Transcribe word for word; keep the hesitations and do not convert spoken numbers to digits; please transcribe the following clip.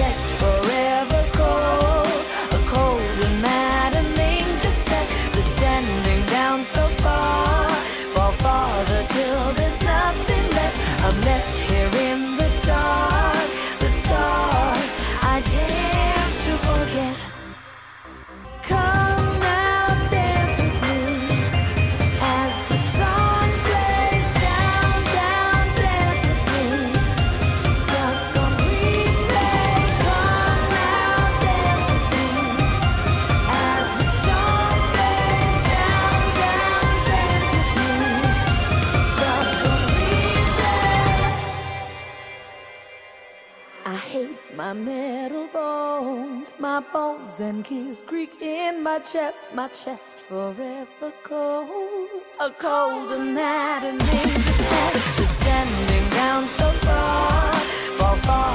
chest forever cold, a cold and maddening descent, descending down so far, fall farther till there's nothing left. I'm left here in the dark, the dark. I dance to forget. Come now, dance with me as the song plays down, down. Dance with me, stuck on replay. Come now, dance with me as the song plays down, down. Dance with me, stuck on replay. I hate my metal bones, my bones and gears creak in my chest, my chest forever cold, a cold and maddening descent, descending down so far, fall far.